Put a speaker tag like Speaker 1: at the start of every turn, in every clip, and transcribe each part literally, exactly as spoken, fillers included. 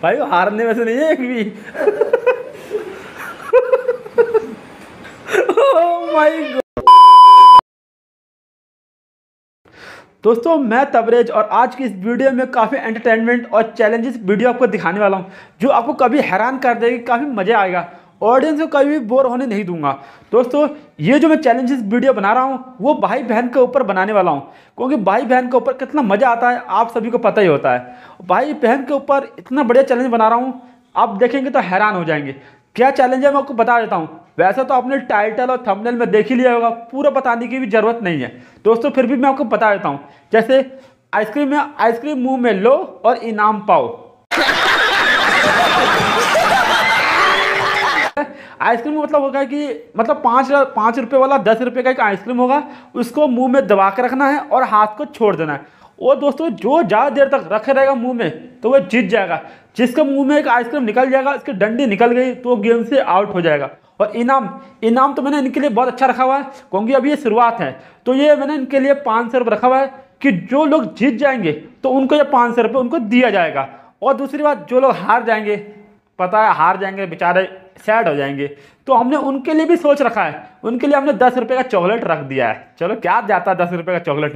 Speaker 1: भाई वो हारने में से नहीं है एक भी। Oh my god. दोस्तों मैं तबरेज और आज की इस वीडियो में काफ़ी एंटरटेनमेंट और चैलेंजेस वीडियो आपको दिखाने वाला हूं जो आपको कभी हैरान कर देगी, काफ़ी मज़ा आएगा। ऑडियंस को कभी भी बोर होने नहीं दूंगा। दोस्तों ये जो मैं चैलेंजेस वीडियो बना रहा हूं वो भाई बहन के ऊपर बनाने वाला हूं, क्योंकि भाई बहन के ऊपर कितना मज़ा आता है आप सभी को पता ही होता है। भाई बहन के ऊपर इतना बढ़िया चैलेंज बना रहा हूँ, आप देखेंगे तो हैरान हो जाएंगे। क्या चैलेंज है मैं आपको बता देता हूँ। वैसे तो आपने टाइटल और थंबनेल में देख ही लिया होगा, पूरा बताने की भी ज़रूरत नहीं है दोस्तों, फिर भी मैं आपको बता देता हूँ। जैसे आइसक्रीम में आइसक्रीम मुंह में लो और इनाम पाओ। आइसक्रीम मतलब होगा कि मतलब पाँच पाँच रुपये वाला दस रुपये का एक आइसक्रीम होगा, उसको मुंह में दबा के रखना है और हाथ को छोड़ देना है। और दोस्तों जो ज़्यादा देर तक रखे रहेगा मुंह में तो वह जीत जाएगा। जिसके मुंह में एक आइसक्रीम निकल जाएगा, इसकी डंडी निकल गई तो गेम से आउट हो जाएगा। और इनाम इनाम तो मैंने इनके लिए बहुत अच्छा रखा हुआ है, क्योंकि अभी ये शुरुआत है। तो ये मैंने इनके लिए पाँच सौ रुपये रखा हुआ है कि जो लोग जीत जाएंगे तो उनको ये पाँच सौ रुपये उनको दिया जाएगा। और दूसरी बात, जो लोग हार जाएंगे, पता है हार जाएंगे बेचारे, सैड हो जाएंगे, तो हमने उनके लिए भी सोच रखा है। उनके लिए हमने दस रुपये का चॉकलेट रख दिया है। चलो क्या जाता है दस रुपये का चॉकलेट में।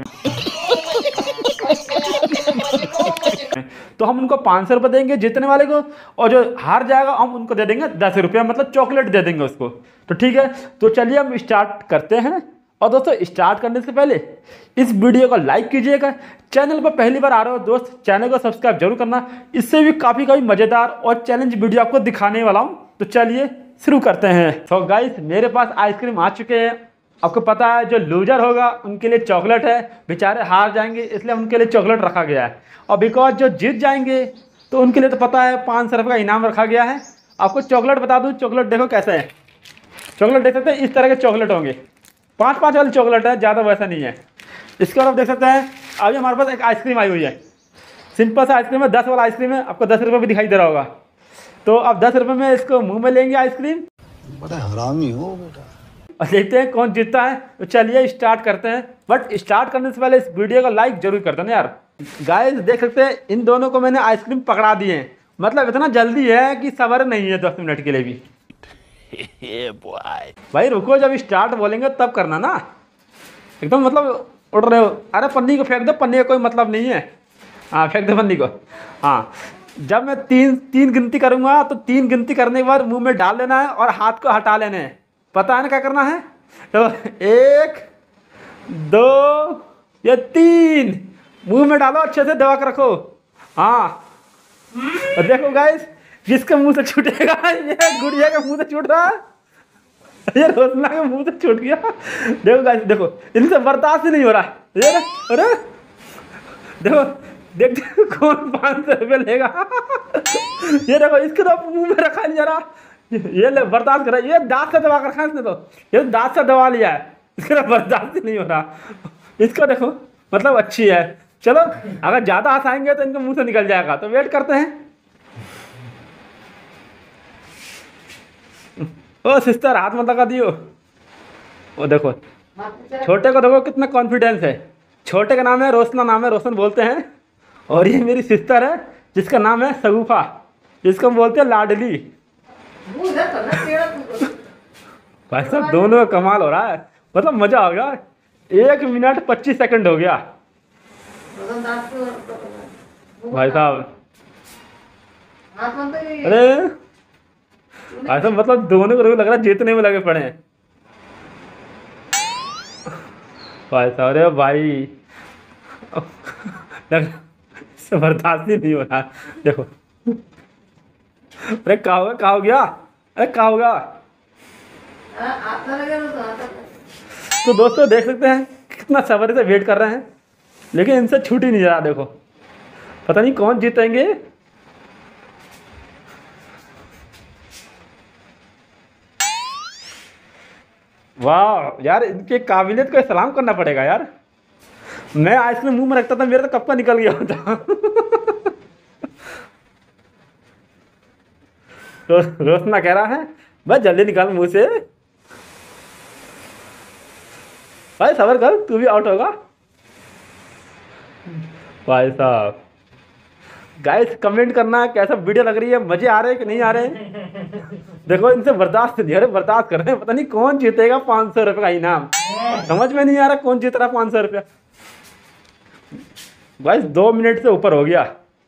Speaker 1: तो हम उनको पाँच सौ रुपये देंगे जीतने वाले को, और जो हार जाएगा हम उनको दे देंगे दस रुपये, मतलब चॉकलेट दे देंगे उसको। तो ठीक है, तो चलिए हम स्टार्ट करते हैं। और दोस्तों स्टार्ट करने से पहले इस वीडियो को लाइक कीजिएगा। चैनल पर पहली बार आ रहे हो दोस्त, चैनल को सब्सक्राइब जरूर करना। इससे भी काफ़ी काफ़ी मज़ेदार और चैलेंज वीडियो आपको दिखाने वाला हूँ। तो चलिए शुरू करते हैं। तो गाइस मेरे पास आइसक्रीम आ चुके हैं। आपको पता है जो लूजर होगा उनके लिए चॉकलेट है, बेचारे हार जाएंगे इसलिए उनके लिए चॉकलेट रखा गया है। और बिकॉज जो जीत जाएंगे तो उनके लिए तो पता है पाँच सौ रुपये का इनाम रखा गया है। आपको चॉकलेट बता दूँ, चॉकलेट देखो कैसे है। चॉकलेट देख सकते हैं, इस तरह के चॉकलेट होंगे, पाँच पाँच वाली चॉकलेट है, ज़्यादा वैसा नहीं है। इसके बाद आप देख सकते हैं अभी हमारे पास एक आइसक्रीम आई हुई है। सिंपल सा आइसक्रीम है, दस वाला आइसक्रीम है। आपको दस रुपये भी दिखाई दे रहा होगा। तो आप दस रुपये में इसको मुंह में लेंगे आइसक्रीम।
Speaker 2: बड़ा हरामी हो बेटा।
Speaker 1: और देखते हैं कौन जीतता है। तो चलिए स्टार्ट करते हैं, बट स्टार्ट करने से पहले इस वीडियो को लाइक जरूर कर देना यार। गाइस देख सकते हैं इन दोनों को मैंने आइसक्रीम पकड़ा दिए हैं, मतलब इतना जल्दी है कि सबर नहीं है दस मिनट के लिए भी। भाई रुको, जब स्टार्ट बोलेंगे तब करना ना, एकदम मतलब उड़ रहे हो। अरे पन्नी को फेंक दो, पन्नी का कोई मतलब नहीं है। हाँ फेंक दो पन्नी को। हाँ जब मैं तीन तीन गिनती करूँगा तो तीन गिनती करने के बाद मुंह में डाल लेना है और हाथ को हटा लेने हैं। पता है ना क्या करना है। तो एक दो या तीन, मुंह में डालो, अच्छे से दबा के रखो। हाँ और देखो गाइस जिसके मुंह से छूटेगा, ये गुड़िया के मुंह से छूट रहा है, ये रोशना के मुंह से छूट गया। देखो गाइस, देखो इनसे बर्दाश्त ही नहीं हो रहा। ये अरे देखो देखते कौन पाँच सौ रुपये लेगा। ये देखो इसके तो मुंह में रखा नहीं जा रहा, ये ले बर्दाश्त कर रहा है। ये दांत से दबा कर रखा है इसने, तो ये दांत से दबा लिया है, इसके तो बर्दाश्त ही नहीं हो रहा। इसका देखो मतलब अच्छी है। चलो अगर ज़्यादा हाथ आएंगे तो इनके मुंह से निकल जाएगा, तो वेट करते हैं। ओ सिस्टर हाथ मत लगा दियो। वो देखो छोटे को देखो कितना कॉन्फिडेंस है। छोटे का नाम है रोशना, नाम है रोशन बोलते हैं। और ये मेरी सिस्टर है जिसका नाम है शगुफा, जिसको हम बोलते हैं लाडली। भाई साहब दोनों का कमाल हो रहा है, मतलब मजा हो गया। एक मिनट पच्चीस सेकंड हो गया भाई साहब। अरे भाई साहब मतलब दोनों को लग रहा है जीतने में लगे पड़े हैं भाई साहब। अरे भाई बर्दाश्त ही नहीं हो रहा। देखो अरे क्या होगा, क्या हो गया, अरे क्या होगा। तो दोस्तों देख सकते हैं कितना सब्र से वेट कर रहे हैं, लेकिन इनसे छूट ही नहीं रहा। देखो पता नहीं कौन जीतेंगे। वाह यार, इनके काबिलियत को सलाम करना पड़ेगा यार। मैं आइसक्रीम मुंह में रखता था, मेरा तो कब का निकल गया होता। रो, रोशना कह रहा है बस जल्दी निकाल मुंह से। भाई सबर कर, तू भी आउट होगा भाई साहब। गाइस कमेंट करना कैसा वीडियो लग रही है, मजे आ रहे हैं कि नहीं आ रहे हैं। देखो इनसे बर्दाश्त नहीं, अरे बर्दाश्त कर रहे हैं, पता नहीं कौन जीतेगा पाँच सौ रुपये का इनाम। समझ में नहीं आ रहा कौन जीत रहा पाँच सौ रुपया। गाइस दो मिनट से ऊपर हो गया।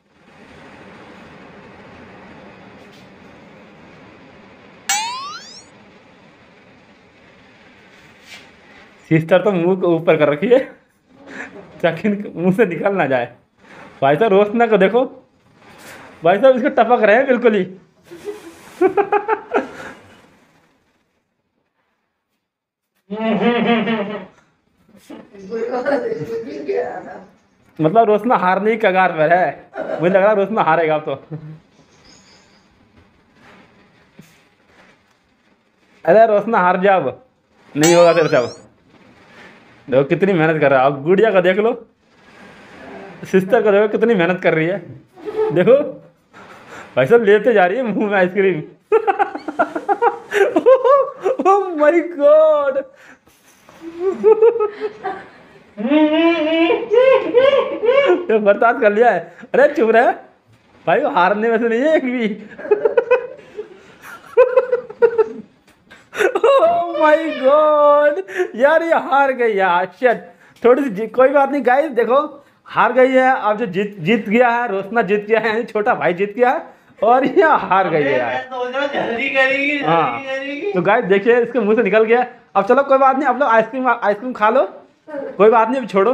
Speaker 1: सिस्टर तो मुंह को ऊपर कर रखी है ताकि मुंह से निकल ना जाए। भाई साहब रोशना को देखो, भाई साहब इसको टपक रहे हैं बिल्कुल ही। मतलब रोशना हारने की कगार पर है, मुझे लग रहा है रोशना हारेगा अब तो। अरे रोशना हार जा, अब नहीं होगा तेरे से। अब देखो कितनी मेहनत कर रहा है। अब गुड़िया का देख लो, सिस्टर का देखो कितनी मेहनत कर रही है। देखो भाई साहब लेते जा रही है मुंह में आइसक्रीम। Oh my God. बर्दाश्त कर लिया है। अरे चुप रहे भाई, हारने में से नहीं है एक भी। ओह माय गॉड यार, ये हार गई यार, शिट। थोड़ी सी कोई बात नहीं गाइस, देखो हार गई है। अब जो जीत जीत गया है, रोशना जीत गया है, छोटा भाई जीत गया है, और ये हार गई है यार। हाँ तो गाइस देखिए इसके मुंह से निकल गया। अब चलो कोई बात नहीं, अब लोग आइसक्रीम आइसक्रीम खा लो, कोई बात नहीं, अब छोड़ो।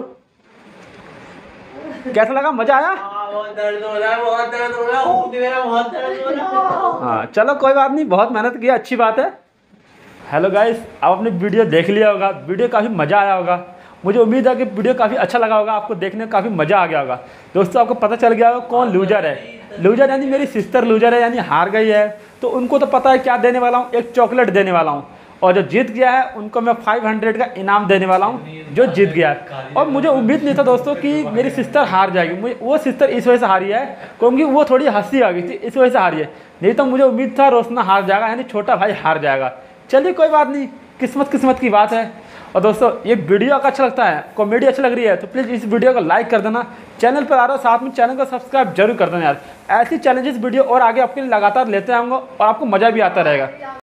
Speaker 1: कैसा लगा, मजा आया?
Speaker 3: बहुत दर्द हो रहा है, बहुत दर्द हो रहा है, ऊँट मेरा बहुत दर्द हो रहा है।
Speaker 1: हाँ चलो कोई बात नहीं, बहुत मेहनत की, अच्छी बात है। हेलो गाइस, आप अपनी वीडियो देख लिया होगा, वीडियो काफ़ी मज़ा आया होगा। मुझे उम्मीद है कि वीडियो काफ़ी अच्छा लगा होगा, आपको देखने में काफ़ी मज़ा आ गया होगा। दोस्तों आपको पता चल गया होगा कौन लूजर है। लूजर यानी मेरी सिस्टर लूजर है, यानी हार गई है। तो उनको तो पता है क्या देने वाला हूँ, एक चॉकलेट देने वाला हूँ। और जो जीत गया है उनको मैं फाइव हंड्रेड का इनाम देने वाला हूँ, जो जीत गया है। और मुझे उम्मीद नहीं था दोस्तों कि मेरी सिस्टर हार जाएगी। मुझे वो सिस्टर इस वजह से हारी है क्योंकि वो थोड़ी हंसी आ गई थी, इस वजह से हारी है। नहीं तो मुझे उम्मीद था रोशना हार जाएगा, यानी छोटा भाई हार जाएगा। चलिए कोई बात नहीं, किस्मत किस्मत की बात है। और दोस्तों ये वीडियो अगर अच्छा लगता है, कॉमेडी अच्छी लग रही है, तो प्लीज़ इस वीडियो को लाइक कर देना। चैनल पर आ रहा हो साथ में चैनल को सब्सक्राइब जरूर कर देना यार। ऐसी चैलेंजेस वीडियो और आगे आपके लिए लगातार लेते आऊँगा और आपको मज़ा भी आता रहेगा।